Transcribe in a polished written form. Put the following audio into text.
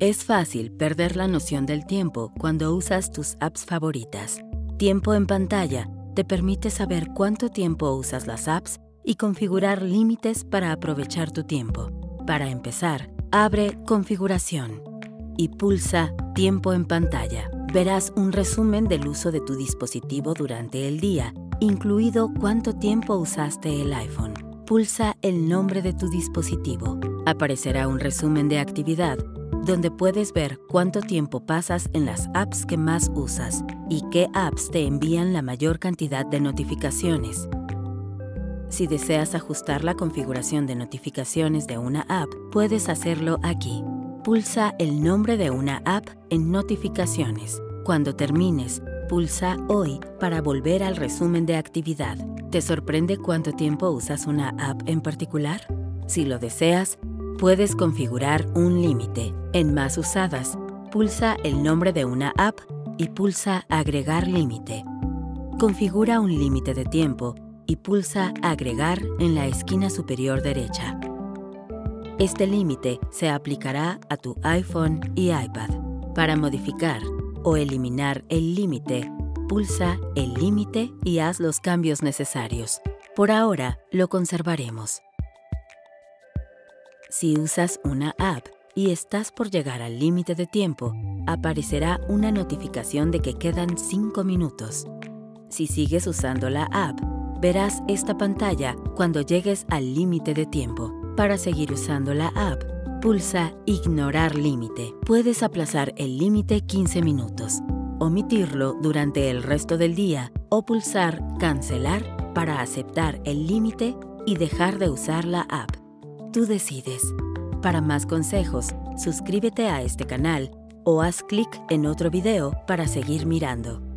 Es fácil perder la noción del tiempo cuando usas tus apps favoritas. Tiempo en pantalla te permite saber cuánto tiempo usas las apps y configurar límites para aprovechar tu tiempo. Para empezar, abre Configuración y pulsa Tiempo en pantalla. Verás un resumen del uso de tu dispositivo durante el día, incluido cuánto tiempo usaste el iPhone. Pulsa el nombre de tu dispositivo. Aparecerá un resumen de actividad, donde puedes ver cuánto tiempo pasas en las apps que más usas y qué apps te envían la mayor cantidad de notificaciones. Si deseas ajustar la configuración de notificaciones de una app, puedes hacerlo aquí. Pulsa el nombre de una app en Notificaciones. Cuando termines, pulsa Hoy para volver al resumen de actividad. ¿Te sorprende cuánto tiempo usas una app en particular? Si lo deseas, puedes configurar un límite. En Más usadas, pulsa el nombre de una app y pulsa Agregar límite. Configura un límite de tiempo y pulsa Agregar en la esquina superior derecha. Este límite se aplicará a tu iPhone y iPad. Para modificar o eliminar el límite, pulsa el límite y haz los cambios necesarios. Por ahora, lo conservaremos. Si usas una app y estás por llegar al límite de tiempo, aparecerá una notificación de que quedan 5 minutos. Si sigues usando la app, verás esta pantalla cuando llegues al límite de tiempo. Para seguir usando la app, pulsa Ignorar límite. Puedes aplazar el límite 15 minutos, omitirlo durante el resto del día o pulsar Cancelar para aceptar el límite y dejar de usar la app. Tú decides. Para más consejos, suscríbete a este canal o haz clic en otro video para seguir mirando.